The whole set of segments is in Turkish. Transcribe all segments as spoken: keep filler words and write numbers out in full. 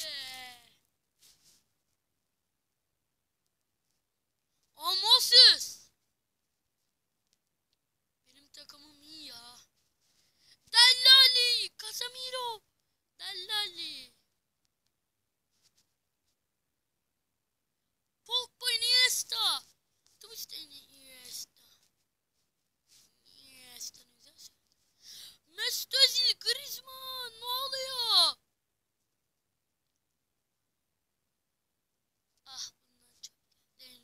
Amosuz. Benim takımım iyi ya. Dellali. Casemiro. Dellali. Pogba, Iniesta. Twister Iniesta. Iniesta ne güzel şey. Mesut Özil, Griezmann. Ne oluyor? Ah bundan çok değil.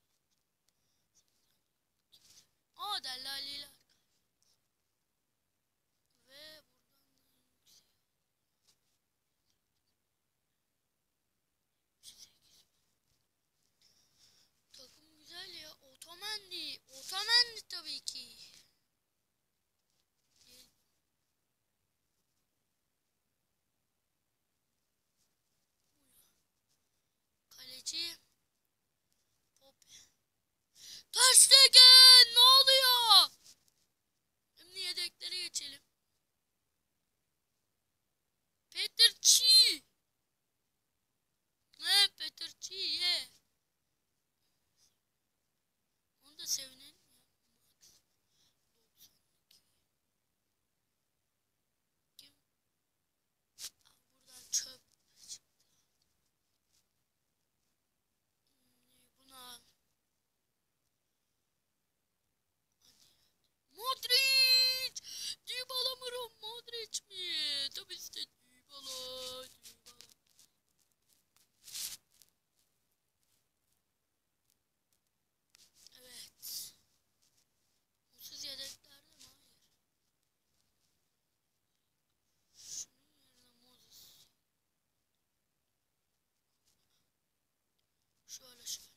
Aa Dellali'ler. Ve takım güzel ya. Otamendi. Otamendi tabii ki. Kaleci. Ter Stegen. Ne oluyor? Şimdi yedeklere geçelim. Peter Çi. Ne Peter Çi ye. Onu da sevinelim ya. Kim? Buradan çöp çıktı. Bunu al. Modric! Dybala mı Modric mi? Tabii işte Dybala. Dybala. Evet. Mutsuz yedeklerde mi? Hayır. Şunun yerine Moses. Şöyle şöyle.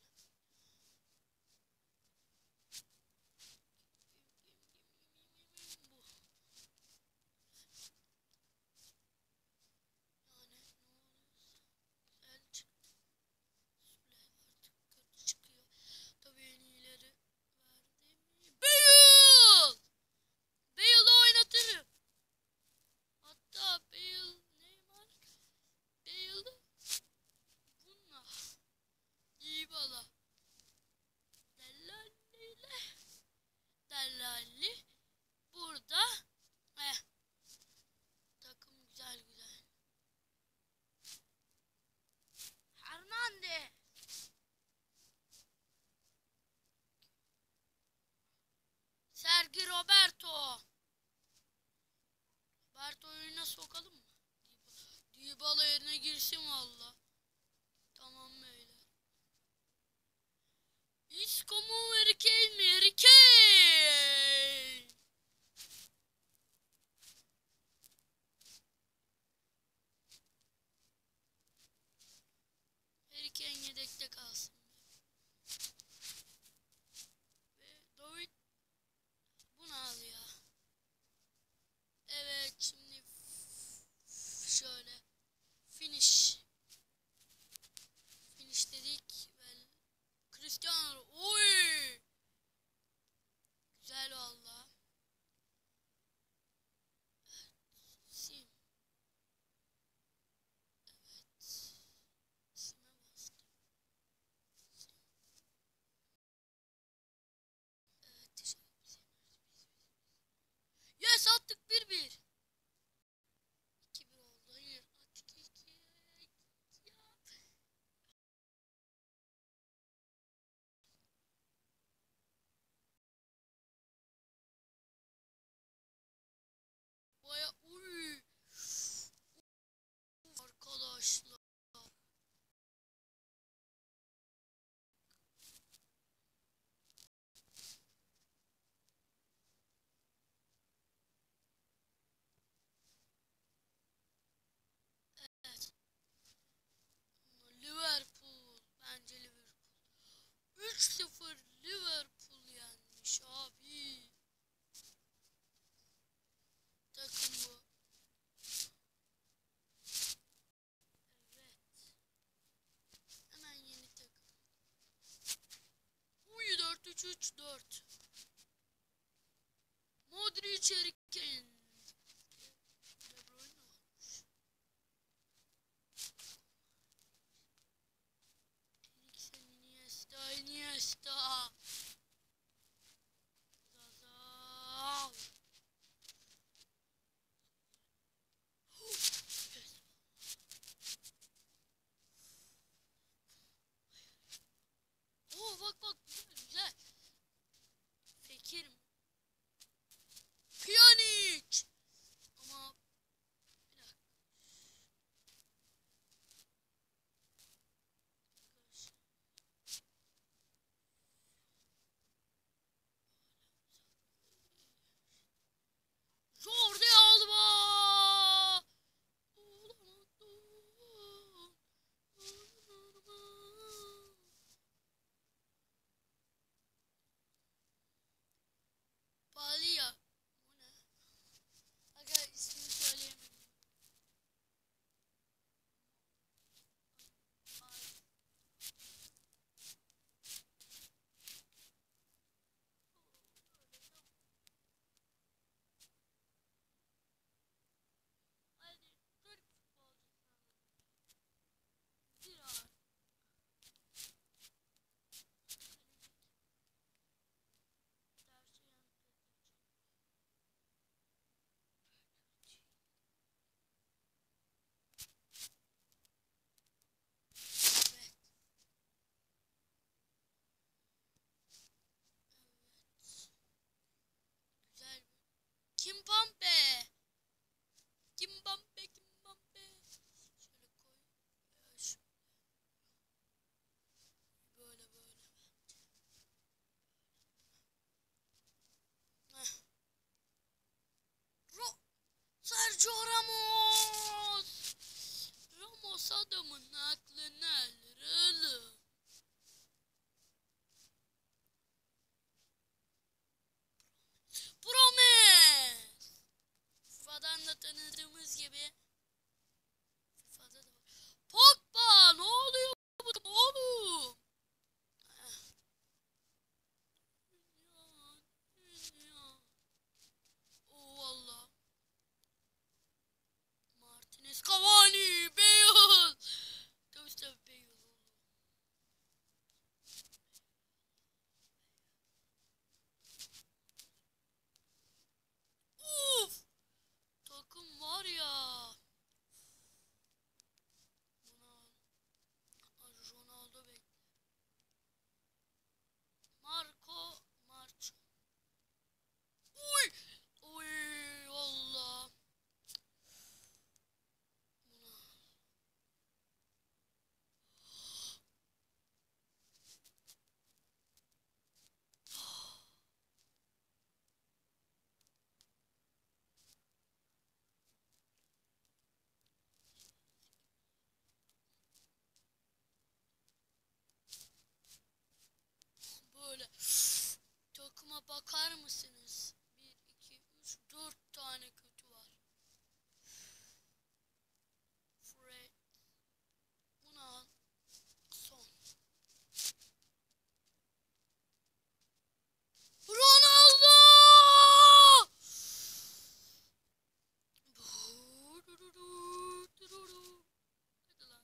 Dellali burada. Eh. Takım güzel güzel. Hernandez. Sergi Roberto. Roberto oyuna sokalım mı? Dybala yerine girsin valla. Tamam böyle. Isco mu Harry Kane mi? Harry Kane. Harry Kane yedekte kalsın. Ve David bunu al ya. Evet şimdi şöyle finish. Finish dedik. Ve Cristiano. Oy. Güzel valla. Evet. Sim. Evet. Sim'e bastım. Sim. Evet. Teşekkür ederim. Yes attık bir bir. iki bir oldu. Hayır. Attık iki. Ya. Baya uy. Arkadaşlar. Evet. Liverpool. Bence Liverpool. üç sıfır Liverpool yenmiş abi. Takım bu. Evet. Hemen yeni takım. Uy dört üç üç dört. Modric, Harry Kane. De Bruyne olmuş. adamın aklını alır oğlum. Promes. FIFA'dan da tanıdığımız gibi. FIFA'da da var. Pogba ne oluyor bu oğlum? Oh valla. Martinez, Cavani, Bale. Tabii tabii Bale oğlum. Uf! Takım var ya. Buna al. Ronaldo bekle. Marco Marco. Uy! Uy valla. Buna al. Böyle takıma bakar mısınız? Bir, iki, üç, dört tane kötü var. Fred. Bunu al. Son. Ronaldo! Hadi lan.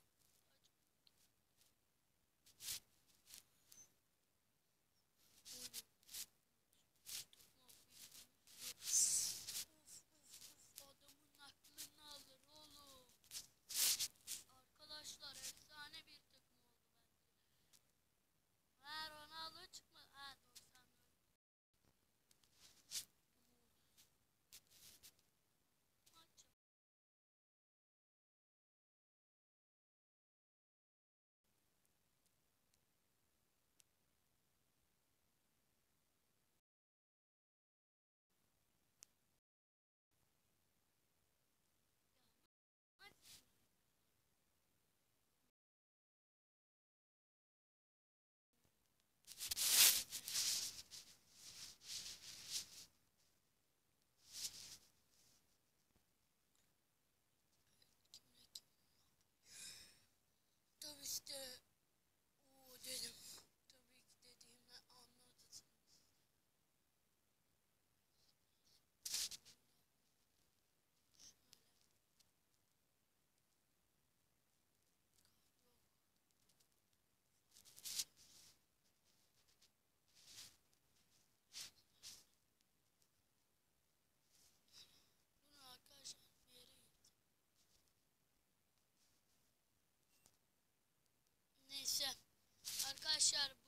Adamın aklını alır oğlum. Arkadaşlar efsane bir takım oldu bence. Ha Ronaldo çıkmadı. Ha doksan dört. Maç. Maç. Tabii işte o dedim. Tabii ki dediğimden anladınız. Bunu arkadaşlar bir yere gitti. Neyse arkadaşlar